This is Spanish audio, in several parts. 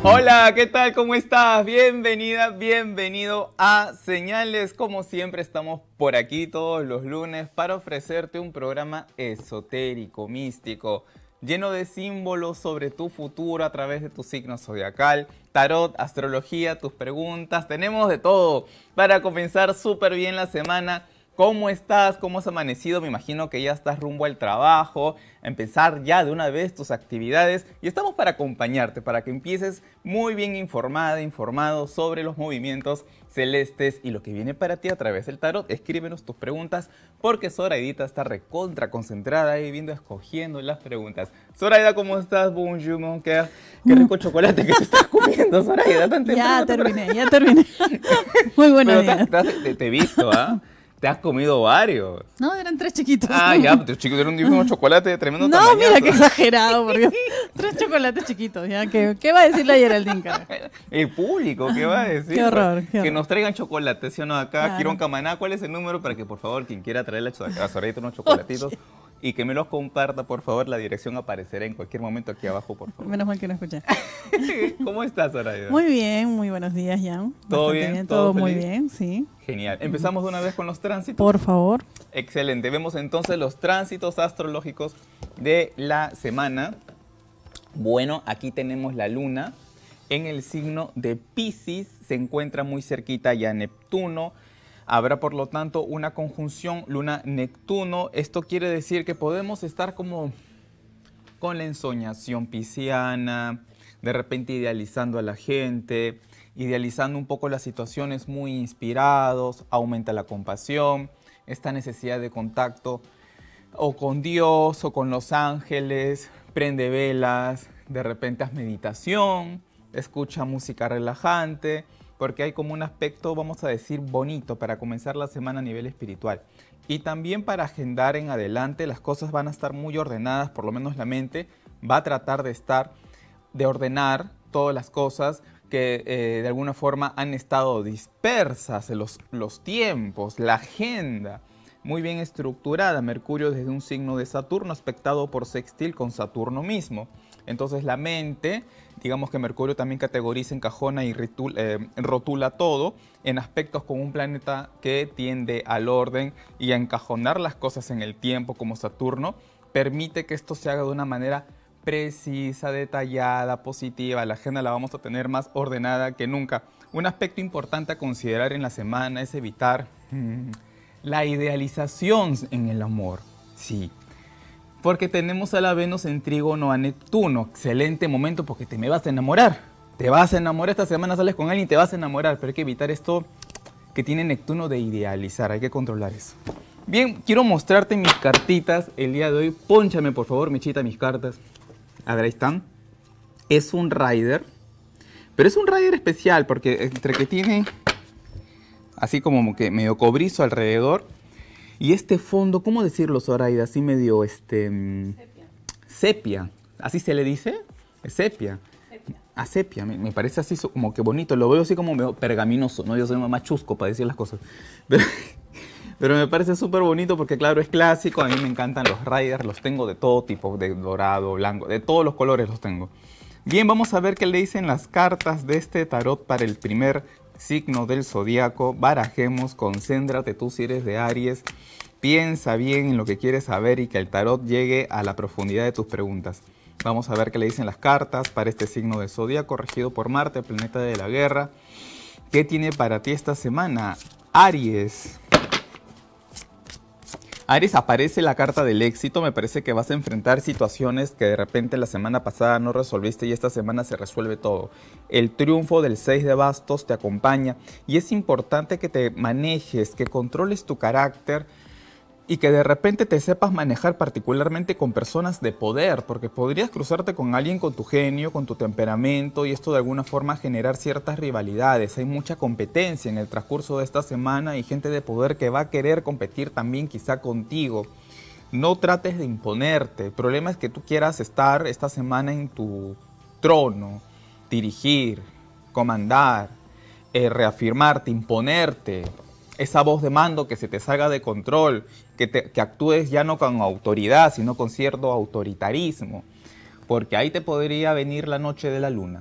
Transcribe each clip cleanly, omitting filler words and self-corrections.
Hola, ¿qué tal? ¿Cómo estás? Bienvenida, bienvenido a Señales. Como siempre estamos por aquí todos los lunes para ofrecerte un programa esotérico, místico, lleno de símbolos sobre tu futuro a través de tu signo zodiacal, tarot, astrología, tus preguntas. Tenemos de todo para comenzar súper bien la semana. ¿Cómo estás? ¿Cómo has amanecido? Me imagino que ya estás rumbo al trabajo, a empezar ya de una vez tus actividades y estamos para acompañarte, para que empieces muy bien informada, informado sobre los movimientos celestes y lo que viene para ti a través del tarot. Escríbenos tus preguntas porque Zoraidita está recontra concentrada ahí viendo, escogiendo las preguntas. Zoraida, ¿cómo estás? Bonjour, mon cœur. Qué rico chocolate que te estás comiendo, Zoraida. Ya terminé. Muy buenos días. Te he visto, ¿ah? Te has comido varios. No, eran 3 chiquitos. Ah, ya, pero chicos, eran unos chocolates de tremendo no, tamañazo. mira qué exagerado, porque 3 chocolates chiquitos, ya. ¿Qué va a decir la Geraldine, cara? El público, ¿qué va a decir? Qué horror, qué Que horror. nos traigan chocolates, ¿sí o no? Acá, Claro. Quirón Camaná, ¿cuál es el número para que, por favor, quien quiera traerle a Zoraidita unos chocolatitos y que me los comparta, por favor? La dirección aparecerá en cualquier momento aquí abajo, por favor. Menos mal que no escuché. ¿Cómo estás, Zoraida? Muy bien, muy buenos días, Jan. ¿Todo Bastante bien? Todo muy feliz? bien, sí. Genial. ¿Empezamos de una vez con los tránsitos? Por favor. Excelente. Vemos entonces los tránsitos astrológicos de la semana. Bueno, aquí tenemos la luna en el signo de Piscis. Se encuentra muy cerquita ya Neptuno. Habrá, por lo tanto, una conjunción Luna-Neptuno. Esto quiere decir que podemos estar como con la ensoñación pisciana, de repente idealizando a la gente, idealizando un poco las situaciones, muy inspirados, aumenta la compasión, esta necesidad de contacto o con Dios o con los ángeles, prende velas, de repente haz meditación, escucha música relajante, porque hay como un aspecto, vamos a decir, bonito para comenzar la semana a nivel espiritual. Y también para agendar en adelante, las cosas van a estar muy ordenadas, por lo menos la mente va a tratar de ordenar todas las cosas que de alguna forma han estado dispersas en los tiempos, la agenda muy bien estructurada. Mercurio desde un signo de Saturno, aspectado por sextil con Saturno mismo. Entonces la mente, digamos que Mercurio también categoriza, encajona y rotula todo en aspectos con un planeta que tiende al orden y a encajonar las cosas en el tiempo como Saturno, permite que esto se haga de una manera precisa, detallada, positiva. La agenda la vamos a tener más ordenada que nunca. Un aspecto importante a considerar en la semana es evitar la idealización en el amor. Sí, porque tenemos a la Venus en trígono a Neptuno. Excelente momento porque te me vas a enamorar. Te vas a enamorar, esta semana sales con alguien y te vas a enamorar, pero hay que evitar esto que tiene Neptuno de idealizar, hay que controlar eso. Bien, quiero mostrarte mis cartitas el día de hoy. Pónchame por favor, Michita, mis cartas. A ver, ahí están. Es un rider, pero es un rider especial porque entre que tiene así como que medio cobrizo alrededor y este fondo, ¿cómo decirlo, Zoraida? Así medio sepia. ¿Así se le dice? Sepia. A sepia, me parece así como que bonito. Lo veo así como medio pergaminoso, ¿no? Yo soy más chusco para decir las cosas. Pero me parece súper bonito porque, claro, es clásico. A mí me encantan los riders, los tengo de todo tipo, de dorado, blanco, de todos los colores los tengo. Bien, vamos a ver qué le dicen las cartas de este tarot para el primer signo del zodiaco. Barajemos, concéntrate tú si eres de Aries. Piensa bien en lo que quieres saber y que el tarot llegue a la profundidad de tus preguntas. Vamos a ver qué le dicen las cartas para este signo del zodiaco regido por Marte, el planeta de la guerra. ¿Qué tiene para ti esta semana, Aries? Aries, aparece la carta del éxito. Me parece que vas a enfrentar situaciones que de repente la semana pasada no resolviste y esta semana se resuelve todo. El triunfo del 6 de bastos te acompaña y es importante que te manejes, que controles tu carácter y que de repente te sepas manejar particularmente con personas de poder, porque podrías cruzarte con alguien con tu genio, con tu temperamento y esto de alguna forma generar ciertas rivalidades. Hay mucha competencia en el transcurso de esta semana y gente de poder que va a querer competir también quizá contigo. No trates de imponerte. El problema es que tú quieras estar esta semana en tu trono, dirigir, comandar, reafirmarte, imponerte. Esa voz de mando que se te salga de control, que actúes ya no con autoridad, sino con cierto autoritarismo, porque ahí te podría venir la noche de la luna.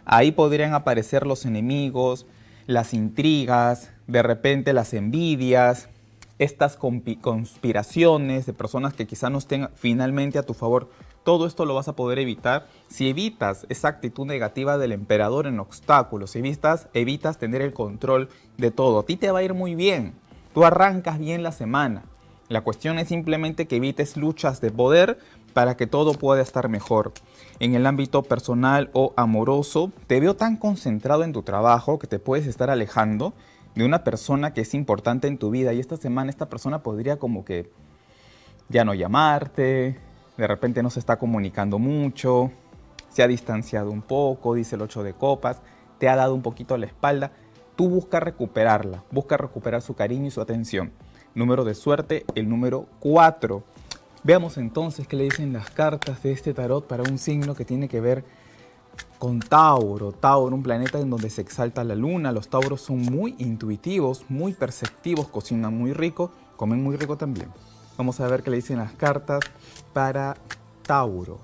Ahí podrían aparecer los enemigos, las intrigas, de repente las envidias, estas conspiraciones de personas que quizá no estén finalmente a tu favor. Todo esto lo vas a poder evitar si evitas esa actitud negativa del emperador en obstáculos, si evitas tener el control de todo. A ti te va a ir muy bien, tú arrancas bien la semana. La cuestión es simplemente que evites luchas de poder para que todo pueda estar mejor. En el ámbito personal o amoroso, te veo tan concentrado en tu trabajo que te puedes estar alejando de una persona que es importante en tu vida. Y esta semana esta persona podría como que ya no llamarte, de repente no se está comunicando mucho, se ha distanciado un poco, dice el 8 de copas, te ha dado un poquito la espalda. Tú busca recuperarla, busca recuperar su cariño y su atención. Número de suerte, el número 4. Veamos entonces qué le dicen las cartas de este tarot para un signo que tiene que ver con Tauro. Tauro, un planeta en donde se exalta la luna. Los Tauros son muy intuitivos, muy perceptivos, cocinan muy rico, comen muy rico también. Vamos a ver qué le dicen las cartas para Tauro.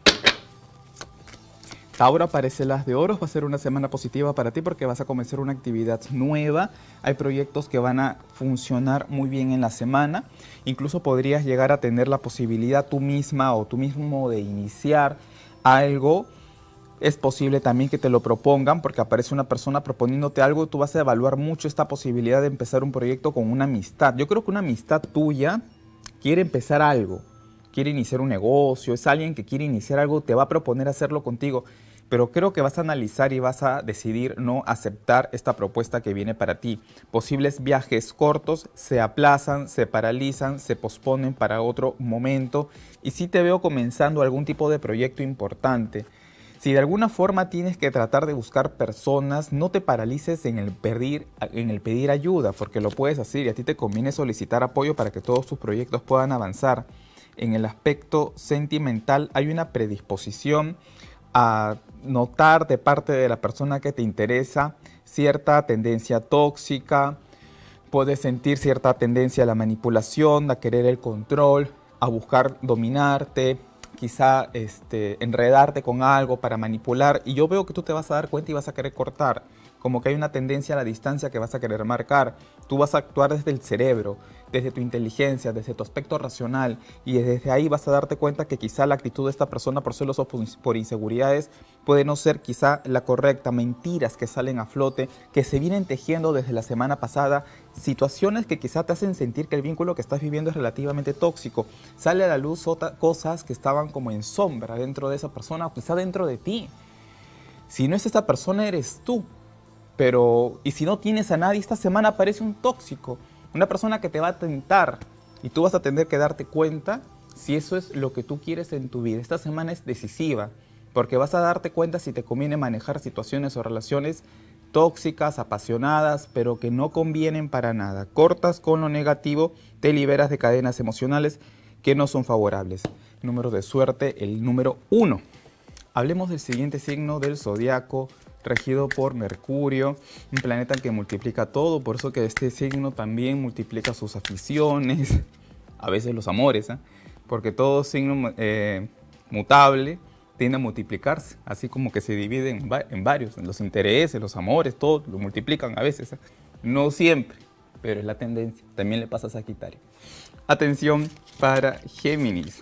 Tauro, aparece el As de Oros, va a ser una semana positiva para ti porque vas a comenzar una actividad nueva. Hay proyectos que van a funcionar muy bien en la semana. Incluso podrías llegar a tener la posibilidad tú misma o tú mismo de iniciar algo. Es posible también que te lo propongan porque aparece una persona proponiéndote algo y tú vas a evaluar mucho esta posibilidad de empezar un proyecto con una amistad. Yo creo que una amistad tuya quiere empezar algo, quiere iniciar un negocio, es alguien que quiere iniciar algo, te va a proponer hacerlo contigo. Pero creo que vas a analizar y vas a decidir no aceptar esta propuesta que viene para ti. Posibles viajes cortos se aplazan, se paralizan, se posponen para otro momento. Y sí te veo comenzando algún tipo de proyecto importante. Si de alguna forma tienes que tratar de buscar personas, no te paralices en el pedir ayuda, porque lo puedes hacer y a ti te conviene solicitar apoyo para que todos tus proyectos puedan avanzar. En el aspecto sentimental hay una predisposición a notar de parte de la persona que te interesa cierta tendencia tóxica, puedes sentir cierta tendencia a la manipulación, a querer el control, a buscar dominarte, quizá enredarte con algo para manipular, y yo veo que tú te vas a dar cuenta y vas a querer cortar, como que hay una tendencia a la distancia que vas a querer marcar. Tú vas a actuar desde el cerebro, desde tu inteligencia, desde tu aspecto racional, y desde ahí vas a darte cuenta que quizá la actitud de esta persona por celos o por inseguridades puede no ser quizá la correcta, mentiras que salen a flote, que se vienen tejiendo desde la semana pasada, situaciones que quizá te hacen sentir que el vínculo que estás viviendo es relativamente tóxico. Sale a la luz cosas que estaban como en sombra dentro de esa persona o quizá dentro de ti. Si no es esta persona, eres tú. Y si no tienes a nadie, esta semana aparece un tóxico, una persona que te va a tentar y tú vas a tener que darte cuenta si eso es lo que tú quieres en tu vida. Esta semana es decisiva porque vas a darte cuenta si te conviene manejar situaciones o relaciones tóxicas, apasionadas, pero que no convienen para nada. Cortas con lo negativo, te liberas de cadenas emocionales que no son favorables. Número de suerte, el número 1. Hablemos del siguiente signo del zodiaco, regido por Mercurio, un planeta que multiplica todo, por eso que este signo también multiplica sus aficiones, a veces los amores, porque todo signo mutable tiende a multiplicarse, así como que se divide en varios, en los intereses, los amores, todo lo multiplican a veces, no siempre, pero es la tendencia, también le pasa a Sagitario. Atención para Géminis.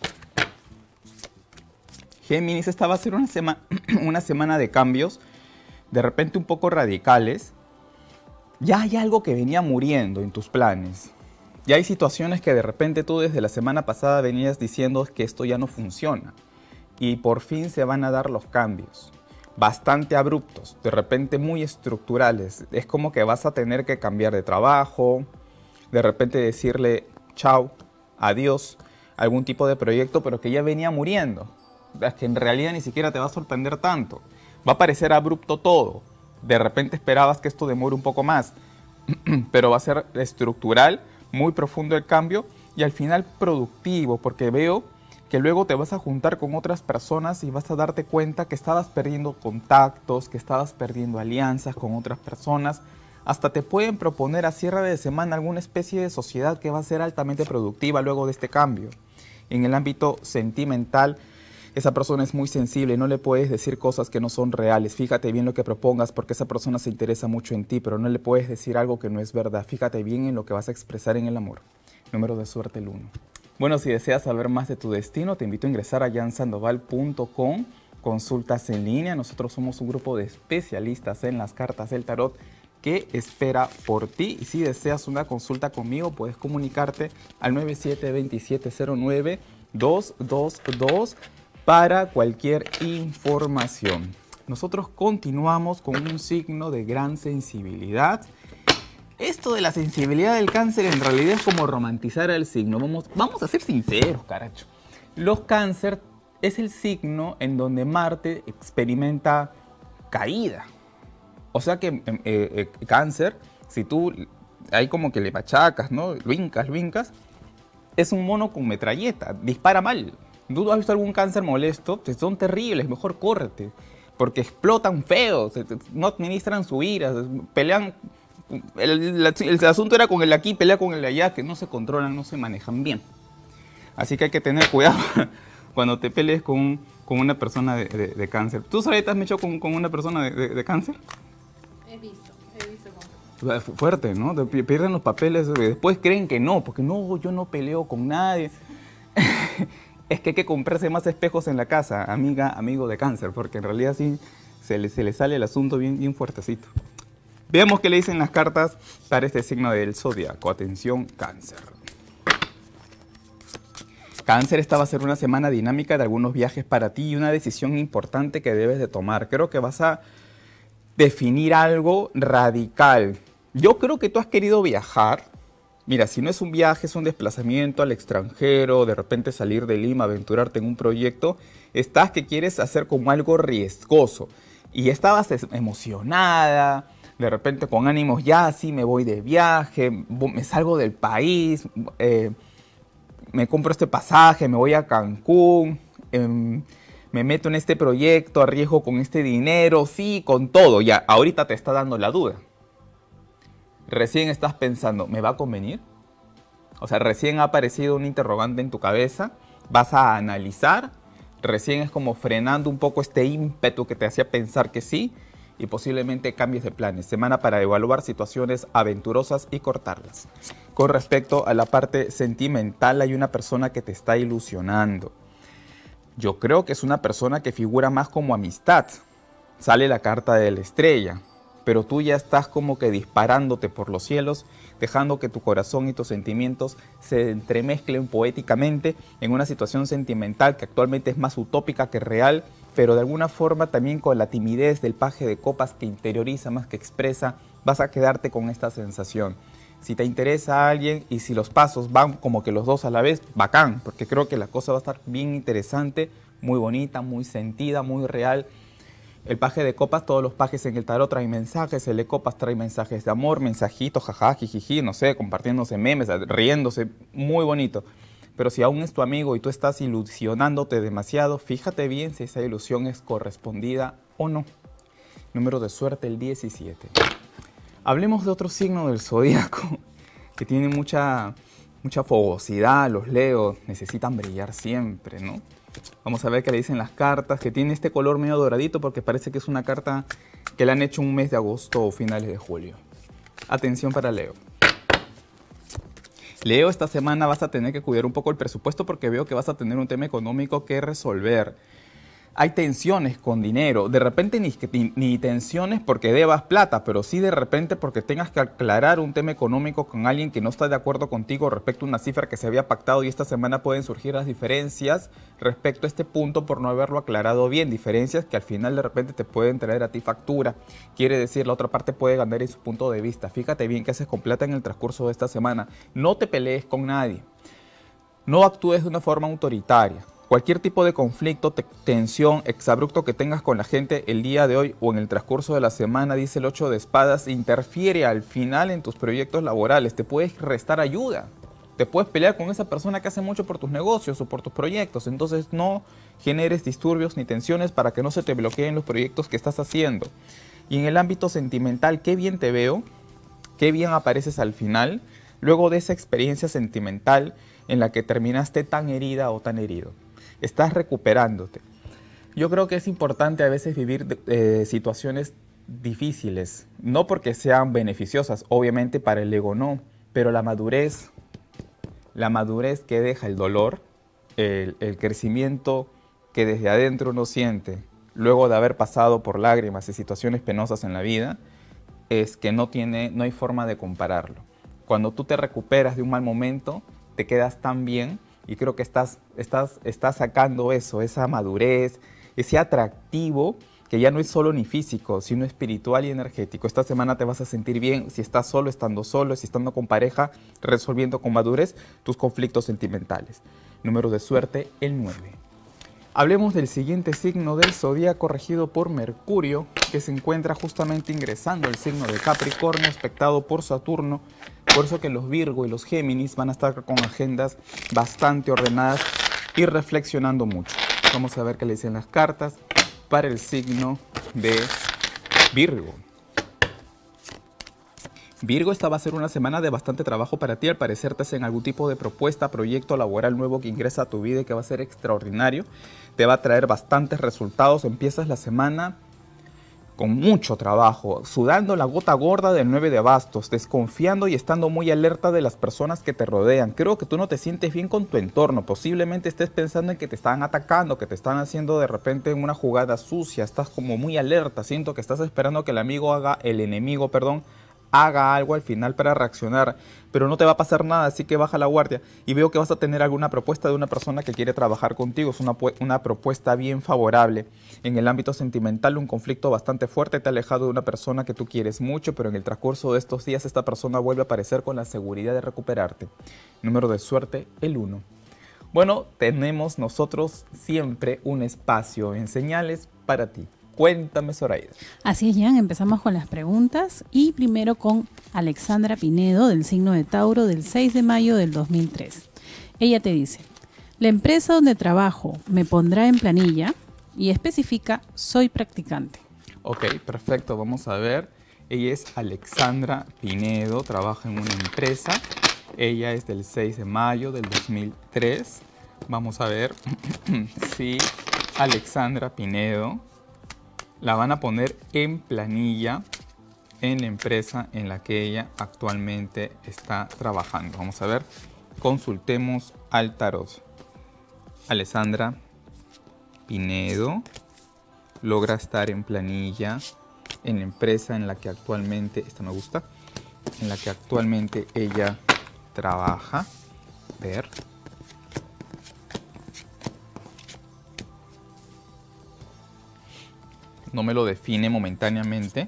Géminis, esta va a ser una semana de cambios, de repente un poco radicales. Ya hay algo que venía muriendo en tus planes. Ya hay situaciones que de repente tú desde la semana pasada venías diciendo que esto ya no funciona. Y por fin se van a dar los cambios. Bastante abruptos, de repente muy estructurales. Es como que vas a tener que cambiar de trabajo, de repente decirle chao, adiós, a algún tipo de proyecto, pero que ya venía muriendo. Es que en realidad ni siquiera te va a sorprender tanto. Va a parecer abrupto todo. De repente esperabas que esto demore un poco más, pero va a ser estructural, muy profundo el cambio y al final productivo, porque veo que luego te vas a juntar con otras personas y vas a darte cuenta que estabas perdiendo contactos, que estabas perdiendo alianzas con otras personas. Hasta te pueden proponer a cierre de semana alguna especie de sociedad que va a ser altamente productiva luego de este cambio. En el ámbito sentimental, esa persona es muy sensible, no le puedes decir cosas que no son reales. Fíjate bien lo que propongas porque esa persona se interesa mucho en ti, pero no le puedes decir algo que no es verdad. Fíjate bien en lo que vas a expresar en el amor. Número de suerte el 1. Bueno, si deseas saber más de tu destino, te invito a ingresar a jansandoval.com, consultas en línea. Nosotros somos un grupo de especialistas en las cartas del tarot que espera por ti. Y si deseas una consulta conmigo, puedes comunicarte al 972709-222 para cualquier información. Nosotros continuamos con un signo de gran sensibilidad. Esto de la sensibilidad del Cáncer en realidad es como romantizar al signo. Vamos a ser sinceros, caracho. Los Cáncer es el signo en donde Marte experimenta caída. O sea que Cáncer, si tú ahí como que le machacas, ¿no? Lo hincas, es un mono con metralleta, dispara mal. ¿Tú has visto algún Cáncer molesto? Son terribles, mejor córrete. Porque explotan feos, no administran su ira, pelean. El asunto era con el aquí, pelea con el allá, que no se controlan, no se manejan bien. Así que hay que tener cuidado cuando te pelees con una persona de Cáncer. ¿Tú, Soraya, te has mechado con una persona de Cáncer? He visto con... Fuerte, ¿no? Pierden los papeles, después creen que no, porque no, yo no peleo con nadie. Es que hay que comprarse más espejos en la casa, amigo de Cáncer, porque en realidad sí se le sale el asunto bien fuertecito. Veamos qué le dicen las cartas para este signo del zodiaco. Atención, Cáncer. Cáncer, esta va a ser una semana dinámica de algunos viajes para ti y una decisión importante que debes de tomar. Creo que vas a definir algo radical. Yo creo que tú has querido viajar. Mira, si no es un viaje, es un desplazamiento al extranjero, de repente salir de Lima, aventurarte en un proyecto, estás que quieres hacer como algo riesgoso y estabas emocionada, de repente con ánimos, ya sí me voy de viaje, me salgo del país, me compro este pasaje, me voy a Cancún, me meto en este proyecto, arriesgo con este dinero, sí, con todo, ya, ahorita te está dando la duda. Recién estás pensando, ¿me va a convenir? O sea, recién ha aparecido un interrogante en tu cabeza, vas a analizar, recién es como frenando un poco este ímpetu que te hacía pensar que sí, y posiblemente cambies de planes. Semana para evaluar situaciones aventurosas y cortarlas. Con respecto a la parte sentimental, hay una persona que te está ilusionando. Yo creo que es una persona que figura más como amistad. Sale la carta de la estrella. Pero tú ya estás como que disparándote por los cielos, dejando que tu corazón y tus sentimientos se entremezclen poéticamente en una situación sentimental que actualmente es más utópica que real, pero de alguna forma también con la timidez del paje de copas que interioriza más que expresa, vas a quedarte con esta sensación. Si te interesa a alguien y si los pasos van como que los dos a la vez, bacán, porque creo que la cosa va a estar bien interesante, muy bonita, muy sentida, muy real. El paje de copas, todos los pajes en el tarot traen mensajes, el de copas trae mensajes de amor, mensajitos, jaja, jijiji, no sé, compartiéndose memes, riéndose, muy bonito. Pero si aún es tu amigo y tú estás ilusionándote demasiado, fíjate bien si esa ilusión es correspondida o no. Número de suerte, el 17. Hablemos de otro signo del zodíaco que tiene mucha fogosidad. Los Leos necesitan brillar siempre, ¿no? Vamos a ver qué le dicen las cartas, que tiene este color medio doradito porque parece que es una carta que le han hecho un mes de agosto o finales de julio. Atención para Leo. Leo, esta semana vas a tener que cuidar un poco el presupuesto porque veo que vas a tener un tema económico que resolver. Hay tensiones con dinero, de repente ni tensiones porque debas plata, pero sí de repente porque tengas que aclarar un tema económico con alguien que no está de acuerdo contigo respecto a una cifra que se había pactado y esta semana pueden surgir las diferencias respecto a este punto por no haberlo aclarado bien, diferencias que al final de repente te pueden traer a ti factura, quiere decir la otra parte puede ganar en su punto de vista. Fíjate bien qué haces con plata en el transcurso de esta semana, no te pelees con nadie, no actúes de una forma autoritaria. Cualquier tipo de conflicto, tensión, exabrupto que tengas con la gente el día de hoy o en el transcurso de la semana, dice el 8 de espadas, interfiere al final en tus proyectos laborales. Te puedes restar ayuda. Te puedes pelear con esa persona que hace mucho por tus negocios o por tus proyectos. Entonces no generes disturbios ni tensiones para que no se te bloqueen los proyectos que estás haciendo. Y en el ámbito sentimental, qué bien te veo, qué bien apareces al final, luego de esa experiencia sentimental en la que terminaste tan herida o tan herido. estás recuperándote. Yo creo que es importante a veces vivir situaciones difíciles, no porque sean beneficiosas, obviamente para el ego no, pero la madurez que deja el dolor, el crecimiento que desde adentro uno siente, luego de haber pasado por lágrimas y situaciones penosas en la vida, es que no hay forma de compararlo. Cuando tú te recuperas de un mal momento, te quedas tan bien y creo que estás sacando eso, esa madurez, ese atractivo que ya no es solo ni físico, sino espiritual y energético. Esta semana te vas a sentir bien si estás solo, estando solo, si estando con pareja, resolviendo con madurez tus conflictos sentimentales. Número de suerte, el 9. Hablemos del siguiente signo del zodíaco regido por Mercurio, que se encuentra justamente ingresando al signo de Capricornio, aspectado por Saturno. Por eso que los Virgo y los Géminis van a estar con agendas bastante ordenadas y reflexionando mucho. Vamos a ver qué le dicen las cartas para el signo de Virgo. Virgo, esta va a ser una semana de bastante trabajo para ti. Al parecer te hacen algún tipo de propuesta, proyecto laboral nuevo que ingresa a tu vida y que va a ser extraordinario. Te va a traer bastantes resultados. Empiezas la semana con mucho trabajo, sudando la gota gorda del 9 de bastos, desconfiando y estando muy alerta de las personas que te rodean. Creo que tú no te sientes bien con tu entorno. Posiblemente estés pensando en que te están atacando, que te están haciendo de repente una jugada sucia. Estás como muy alerta. Siento que estás esperando que el enemigo haga algo al final para reaccionar, pero no te va a pasar nada, así que baja la guardia. Y veo que vas a tener alguna propuesta de una persona que quiere trabajar contigo. Es una propuesta bien favorable. En el ámbito sentimental, un conflicto bastante fuerte te ha alejado de una persona que tú quieres mucho, pero en el transcurso de estos días esta persona vuelve a aparecer con la seguridad de recuperarte. Número de suerte, el 1. Bueno, tenemos nosotros siempre un espacio en señales para ti. Cuéntame, Zoraida. Así es, Jan, empezamos con las preguntas y primero con Alexandra Pinedo, del signo de Tauro, del 6 de mayo del 2003. Ella te dice: la empresa donde trabajo me pondrá en planilla, y especifica: soy practicante. Ok, perfecto, vamos a ver. Ella es Alexandra Pinedo, trabaja en una empresa. Ella es del 6 de mayo del 2003. Vamos a ver si Alexandra Pinedo la van a poner en planilla en la empresa en la que ella actualmente está trabajando. Vamos a ver, consultemos al tarot. Alexandra Pinedo logra estar en planilla en la empresa en la que actualmente, esta me gusta, en la que actualmente ella trabaja. Ver. No me lo define momentáneamente.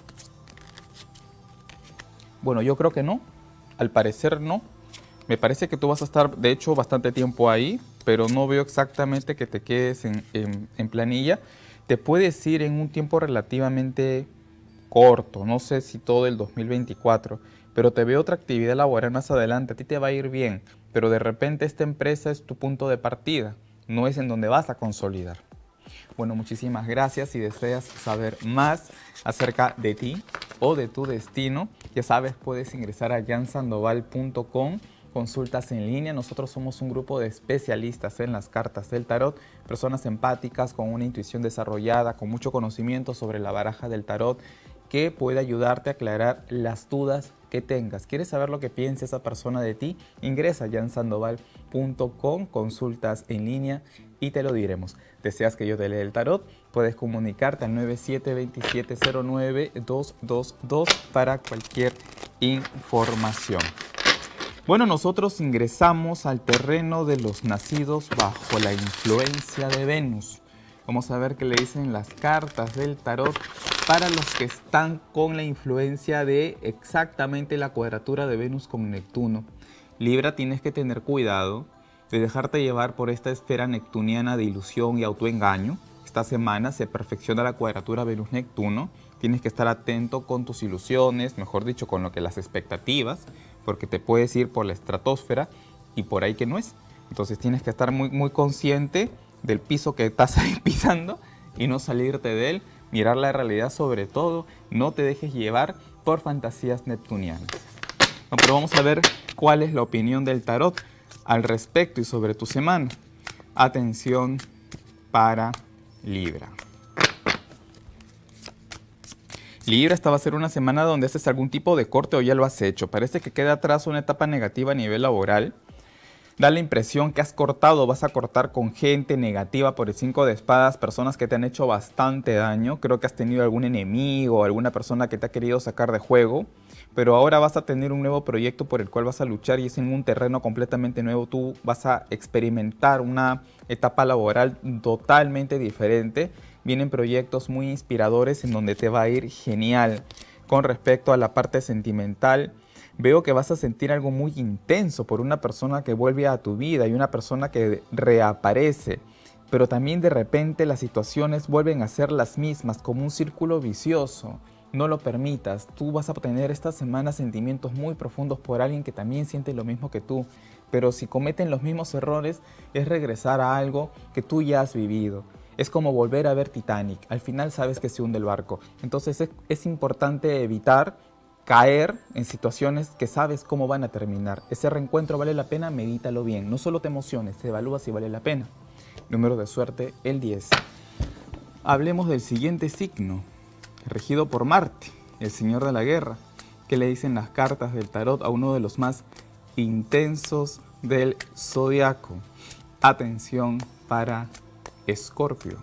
Bueno, yo creo que no. Al parecer no. Me parece que tú vas a estar, de hecho, bastante tiempo ahí, pero no veo exactamente que te quedes en planilla. Te puedes ir en un tiempo relativamente corto, no sé si todo el 2024, pero te veo otra actividad laboral más adelante. A ti te va a ir bien, pero de repente esta empresa es tu punto de partida, no es en donde vas a consolidar. Bueno, muchísimas gracias. Si deseas saber más acerca de ti o de tu destino, ya sabes, puedes ingresar a jansandoval.com, consultas en línea. Nosotros somos un grupo de especialistas en las cartas del tarot, personas empáticas con una intuición desarrollada, con mucho conocimiento sobre la baraja del tarot, que puede ayudarte a aclarar las dudas que tengas. ¿Quieres saber lo que piensa esa persona de ti? Ingresa a jansandoval.com, consultas en línea y te lo diremos. ¿Deseas que yo te lea el tarot? Puedes comunicarte al 972709-222 para cualquier información. Bueno, nosotros ingresamos al terreno de los nacidos bajo la influencia de Venus. Vamos a ver qué le dicen las cartas del tarot para los que están con la influencia de exactamente la cuadratura de Venus con Neptuno. Libra, tienes que tener cuidado de dejarte llevar por esta esfera neptuniana de ilusión y autoengaño. Esta semana se perfecciona la cuadratura Venus-Neptuno. Tienes que estar atento con tus ilusiones, mejor dicho, con lo que las expectativas, porque te puedes ir por la estratosfera y por ahí que no es. Entonces tienes que estar muy consciente del piso que estás ahí pisando y no salirte de él, mirar la realidad sobre todo, no te dejes llevar por fantasías neptunianas. Pero vamos a ver cuál es la opinión del tarot al respecto y sobre tu semana. Atención para Libra. Libra, esta va a ser una semana donde haces algún tipo de corte o ya lo has hecho. Parece que queda atrás una etapa negativa a nivel laboral. Da la impresión que has cortado, vas a cortar con gente negativa por el 5 de espadas, personas que te han hecho bastante daño. Creo que has tenido algún enemigo, alguna persona que te ha querido sacar de juego. Pero ahora vas a tener un nuevo proyecto por el cual vas a luchar y es en un terreno completamente nuevo. Tú vas a experimentar una etapa laboral totalmente diferente. Vienen proyectos muy inspiradores en donde te va a ir genial. Con respecto a la parte sentimental, veo que vas a sentir algo muy intenso por una persona que vuelve a tu vida y una persona que reaparece. Pero también de repente las situaciones vuelven a ser las mismas, como un círculo vicioso. No lo permitas. Tú vas a tener esta semana sentimientos muy profundos por alguien que también siente lo mismo que tú. Pero si cometen los mismos errores, es regresar a algo que tú ya has vivido. Es como volver a ver Titanic. Al final sabes que se hunde el barco. Entonces es importante evitar caer en situaciones que sabes cómo van a terminar. ¿Ese reencuentro vale la pena? Medítalo bien. No solo te emociones, te evalúa si vale la pena. Número de suerte, el 10. Hablemos del siguiente signo, regido por Marte, el señor de la guerra. ¿Qué le dicen las cartas del tarot a uno de los más intensos del zodiaco? Atención para Escorpio.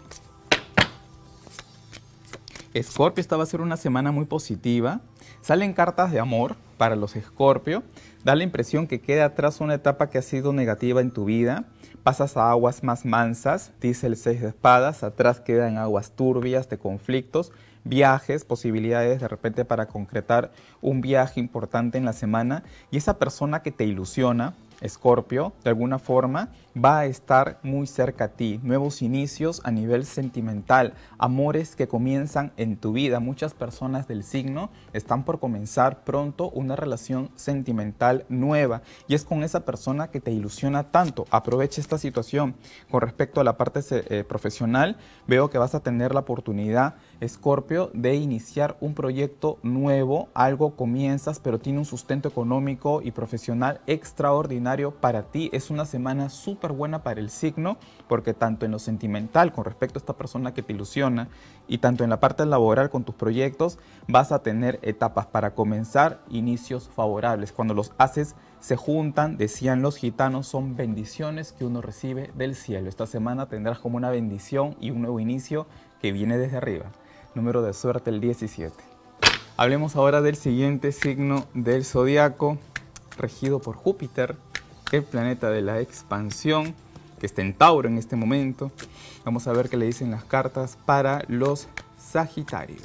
Escorpio, esta va a ser una semana muy positiva. Salen cartas de amor para los Escorpio. Da la impresión que queda atrás una etapa que ha sido negativa en tu vida. Pasas a aguas más mansas, dice el 6 de espadas. Atrás quedan aguas turbias de conflictos, viajes, posibilidades de repente para concretar un viaje importante en la semana. Y esa persona que te ilusiona, Escorpio, de alguna forma va a estar muy cerca a ti. Nuevos inicios a nivel sentimental, amores que comienzan en tu vida. Muchas personas del signo están por comenzar pronto una relación sentimental nueva y es con esa persona que te ilusiona tanto. Aprovecha esta situación. Con respecto a la parte profesional, veo que vas a tener la oportunidad, Escorpio, de iniciar un proyecto nuevo. Algo comienzas, pero tiene un sustento económico y profesional extraordinario para ti. Es una semana súper buena para el signo, porque tanto en lo sentimental con respecto a esta persona que te ilusiona y tanto en la parte laboral con tus proyectos vas a tener etapas para comenzar, inicios favorables. Cuando los haces se juntan, decían los gitanos, son bendiciones que uno recibe del cielo. Esta semana tendrás como una bendición y un nuevo inicio que viene desde arriba. Número de suerte, el 17. Hablemos ahora del siguiente signo del zodiaco, regido por Júpiter, el planeta de la expansión, que está en Tauro en este momento. Vamos a ver qué le dicen las cartas para los Sagitario.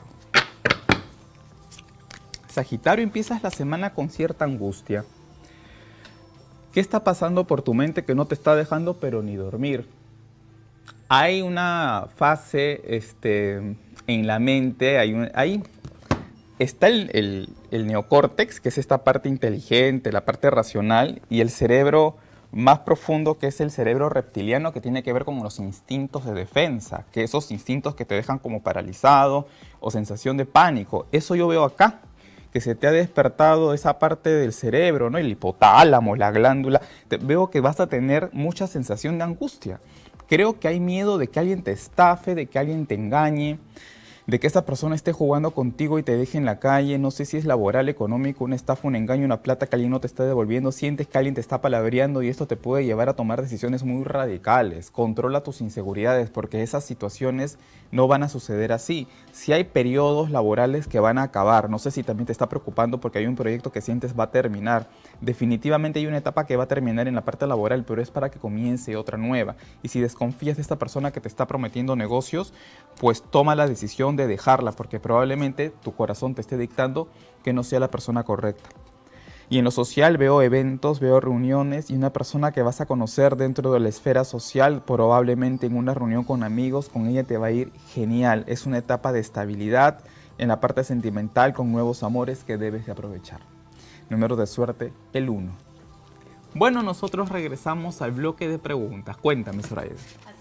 Sagitario, empiezas la semana con cierta angustia. ¿Qué está pasando por tu mente que no te está dejando pero ni dormir? Hay una fase en la mente, ahí está el neocórtex, que es esta parte inteligente, la parte racional, y el cerebro más profundo, que es el cerebro reptiliano, que tiene que ver con los instintos de defensa, que esos instintos que te dejan como paralizado o sensación de pánico. Eso yo veo acá, que se te ha despertado esa parte del cerebro, ¿no? El hipotálamo, la glándula. Veo que vas a tener mucha sensación de angustia. Creo que hay miedo de que alguien te estafe, de que alguien te engañe, de que esa persona esté jugando contigo y te deje en la calle. No sé si es laboral, económico, una estafa, un engaño, una plata que alguien no te está devolviendo. Sientes que alguien te está palabreando y esto te puede llevar a tomar decisiones muy radicales. Controla tus inseguridades porque esas situaciones no van a suceder así. Si hay periodos laborales que van a acabar, no sé si también te está preocupando porque hay un proyecto que sientes va a terminar. Definitivamente hay una etapa que va a terminar en la parte laboral, pero es para que comience otra nueva. Y si desconfías de esta persona que te está prometiendo negocios, pues toma la decisión de dejarla, porque probablemente tu corazón te esté dictando que no sea la persona correcta. Y en lo social veo eventos, veo reuniones y una persona que vas a conocer dentro de la esfera social, probablemente en una reunión con amigos, con ella te va a ir genial. Es una etapa de estabilidad en la parte sentimental con nuevos amores que debes de aprovechar. Número de suerte, el 1. Bueno, nosotros regresamos al bloque de preguntas. Cuéntame, Soraya.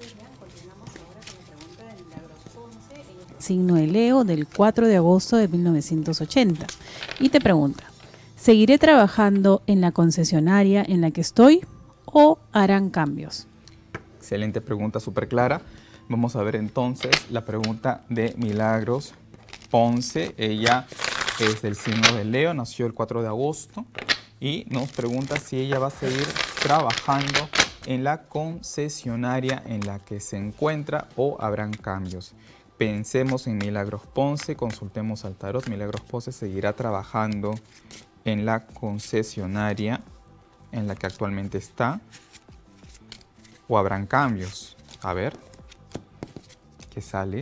Signo de Leo, del 4 de agosto de 1980. Y te pregunta, ¿seguiré trabajando en la concesionaria en la que estoy o harán cambios? Excelente pregunta, súper clara. Vamos a ver entonces la pregunta de Milagros Ponce. Ella es del signo de Leo, nació el 4 de agosto y nos pregunta si ella va a seguir trabajando en la concesionaria en la que se encuentra o habrán cambios. Pensemos en Milagros Ponce, consultemos al tarot. Milagros Ponce seguirá trabajando en la concesionaria en la que actualmente está o habrán cambios. A ver, ¿qué sale?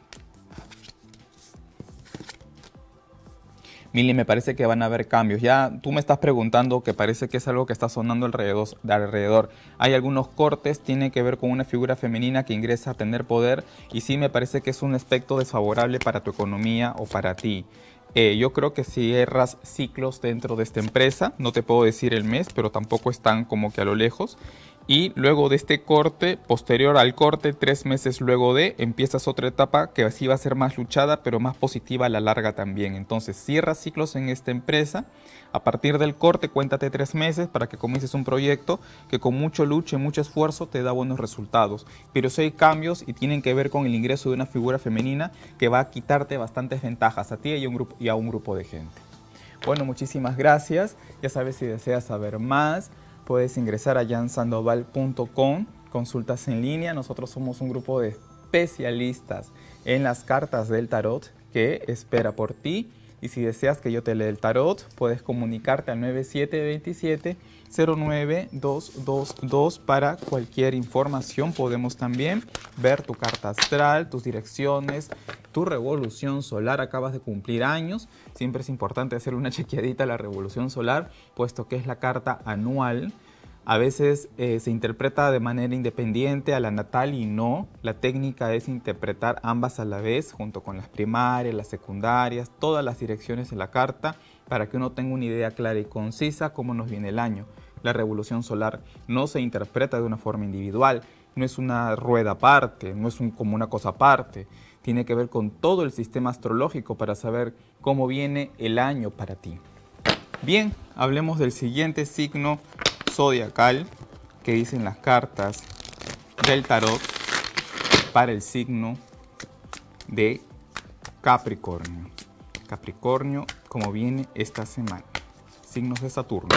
Mili, me parece que van a haber cambios. Ya tú me estás preguntando que parece que es algo que está sonando alrededor. Hay algunos cortes, tiene que ver con una figura femenina que ingresa a tener poder y sí me parece que es un aspecto desfavorable para tu economía o para ti. Yo creo que si cierras ciclos dentro de esta empresa, no te puedo decir el mes, pero tampoco están como que a lo lejos. Y luego de este corte, posterior al corte, 3 meses luego empiezas otra etapa que sí va a ser más luchada, pero más positiva a la larga también. Entonces, cierra ciclos en esta empresa. A partir del corte, cuéntate 3 meses para que comiences un proyecto que con mucho lucha y mucho esfuerzo te da buenos resultados. Pero sí hay cambios y tienen que ver con el ingreso de una figura femenina que va a quitarte bastantes ventajas a ti y a un grupo de gente. Bueno, muchísimas gracias. Ya sabes, si deseas saber más, puedes ingresar a jansandoval.com, consultas en línea. Nosotros somos un grupo de especialistas en las cartas del tarot que espera por ti. Y si deseas que yo te lea el tarot, puedes comunicarte al 9727-09222 para cualquier información. Podemos también ver tu carta astral, tus direcciones, tu revolución solar. Acabas de cumplir años. Siempre es importante hacer una chequeadita a la revolución solar, puesto que es la carta anual. A veces se interpreta de manera independiente a la natal y no. La técnica es interpretar ambas a la vez, junto con las primarias, las secundarias, todas las direcciones de la carta, para que uno tenga una idea clara y concisa cómo nos viene el año. La revolución solar no se interpreta de una forma individual, no es una rueda aparte, no es como una cosa aparte. Tiene que ver con todo el sistema astrológico para saber cómo viene el año para ti. Bien, hablemos del siguiente signo zodiacal que dicen las cartas del tarot para el signo de Capricornio. Capricornio, como viene esta semana. Signos de Saturno.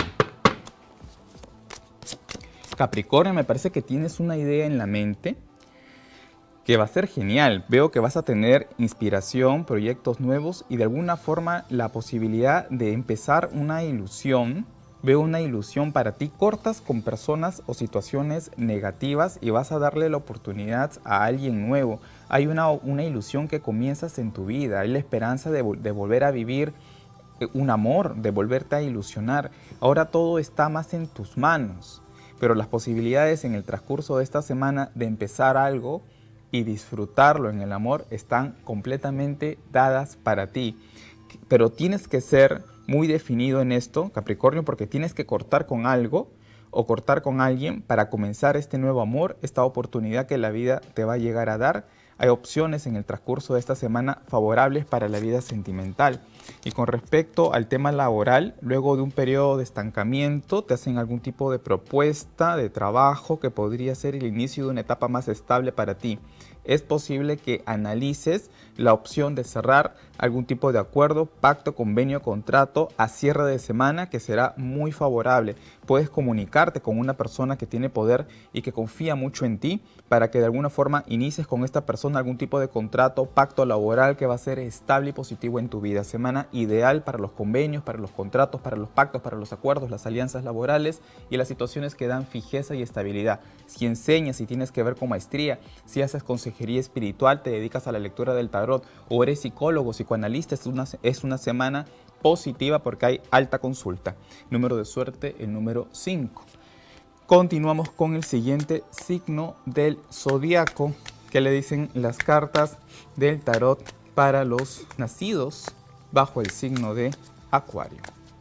Capricornio, me parece que tienes una idea en la mente que va a ser genial. Veo que vas a tener inspiración, proyectos nuevos y de alguna forma la posibilidad de empezar una ilusión. Veo una ilusión para ti. Cortas con personas o situaciones negativas y vas a darle la oportunidad a alguien nuevo. Hay una ilusión que comienzas en tu vida. Hay la esperanza de volver a vivir un amor, de volverte a ilusionar. Ahora todo está más en tus manos. Pero las posibilidades en el transcurso de esta semana de empezar algo y disfrutarlo en el amor están completamente dadas para ti. Pero tienes que ser muy definido en esto, Capricornio, porque tienes que cortar con algo o cortar con alguien para comenzar este nuevo amor, esta oportunidad que la vida te va a llegar a dar. Hay opciones en el transcurso de esta semana favorables para la vida sentimental. Y con respecto al tema laboral, luego de un periodo de estancamiento, te hacen algún tipo de propuesta de trabajo que podría ser el inicio de una etapa más estable para ti. Es posible que analices la opción de cerrar algún tipo de acuerdo, pacto, convenio, contrato a cierre de semana que será muy favorable. Puedes comunicarte con una persona que tiene poder y que confía mucho en ti para que de alguna forma inicies con esta persona algún tipo de contrato, pacto laboral que va a ser estable y positivo en tu vida. Semana ideal para los convenios, para los contratos, para los pactos, para los acuerdos, las alianzas laborales y las situaciones que dan fijeza y estabilidad. Si enseñas, si tienes que ver con maestría, si haces consejería espiritual, te dedicas a la lectura del tarot o eres psicólogo, psicoanalista, es una semana positiva porque hay alta consulta. Número de suerte, el número 5. Continuamos con el siguiente signo del zodiaco que le dicen las cartas del tarot para los nacidos bajo el signo de Acuario.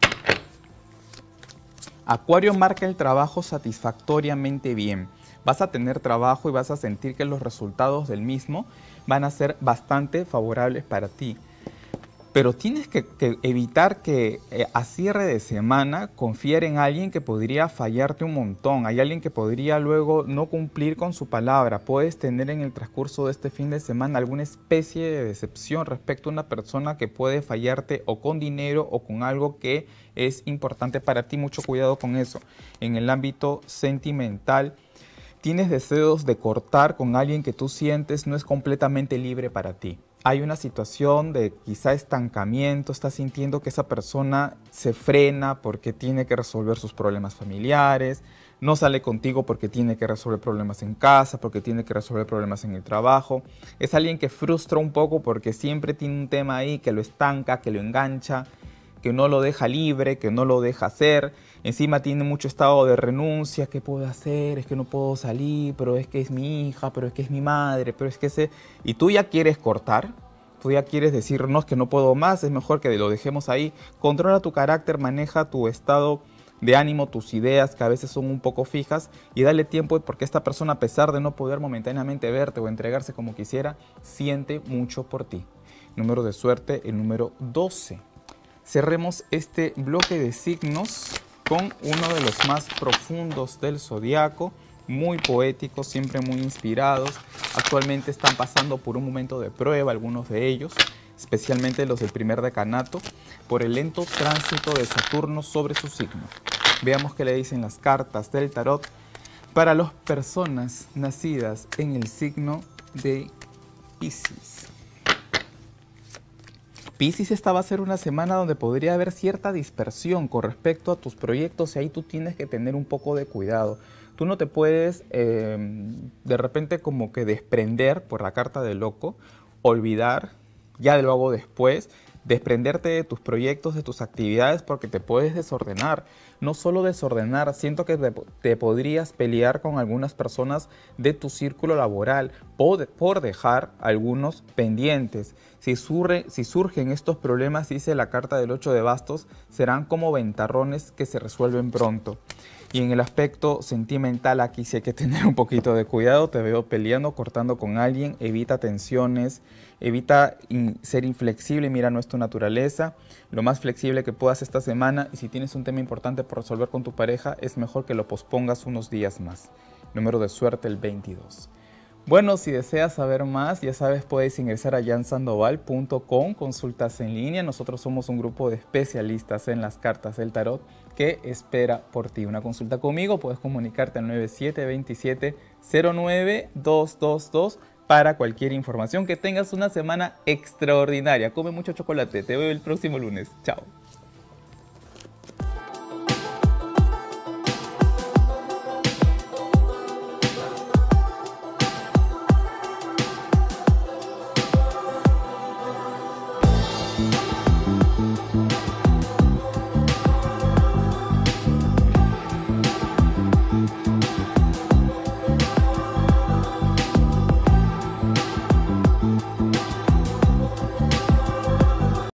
Acuario marca el trabajo satisfactoriamente bien. Vas a tener trabajo y vas a sentir que los resultados del mismo van a ser bastante favorables para ti. Pero tienes que evitar que a cierre de semana confiar en alguien que podría fallarte un montón. Hay alguien que podría luego no cumplir con su palabra. Puedes tener en el transcurso de este fin de semana alguna especie de decepción respecto a una persona que puede fallarte o con dinero o con algo que es importante para ti. Mucho cuidado con eso. En el ámbito sentimental, tienes deseos de cortar con alguien que tú sientes no es completamente libre para ti. Hay una situación de quizá estancamiento, estás sintiendo que esa persona se frena porque tiene que resolver sus problemas familiares, no sale contigo porque tiene que resolver problemas en casa, porque tiene que resolver problemas en el trabajo. Es alguien que frustra un poco porque siempre tiene un tema ahí que lo estanca, que lo engancha, que no lo deja libre, que no lo deja hacer. Encima tiene mucho estado de renuncia. ¿Qué puedo hacer? Es que no puedo salir, pero es que es mi hija, pero es que es mi madre, pero es que ese... Y tú ya quieres cortar, tú ya quieres decir, no, es que no puedo más, es mejor que lo dejemos ahí. Controla tu carácter, maneja tu estado de ánimo, tus ideas, que a veces son un poco fijas, y dale tiempo porque esta persona, a pesar de no poder momentáneamente verte o entregarse como quisiera, siente mucho por ti. Número de suerte, el número 12. Cerremos este bloque de signos con uno de los más profundos del zodiaco, muy poéticos, siempre muy inspirados. Actualmente están pasando por un momento de prueba algunos de ellos, especialmente los del primer decanato, por el lento tránsito de Saturno sobre su signo. Veamos qué le dicen las cartas del tarot para las personas nacidas en el signo de Piscis. Piscis, esta va a ser una semana donde podría haber cierta dispersión con respecto a tus proyectos y ahí tú tienes que tener un poco de cuidado. Tú no te puedes de repente como que desprender por la carta de loco, olvidar, ya lo hago después, desprenderte de tus proyectos, de tus actividades porque te puedes desordenar. No solo desordenar, siento que te podrías pelear con algunas personas de tu círculo laboral por dejar algunos pendientes. Si surgen estos problemas, dice la carta del 8 de bastos, serán como ventarrones que se resuelven pronto. Y en el aspecto sentimental, aquí sí hay que tener un poquito de cuidado. Te veo peleando, cortando con alguien, evita tensiones, evita ser inflexible, mira, no es tu naturaleza. Lo más flexible que puedas esta semana, y si tienes un tema importante por resolver con tu pareja, es mejor que lo pospongas unos días más. Número de suerte, el 22. Bueno, si deseas saber más, ya sabes, puedes ingresar a jansandoval.com, consultas en línea. Nosotros somos un grupo de especialistas en las cartas del tarot que espera por ti. Una consulta conmigo, puedes comunicarte al 9727-09-222 para cualquier información. Que tengas una semana extraordinaria. Come mucho chocolate. Te veo el próximo lunes. Chao.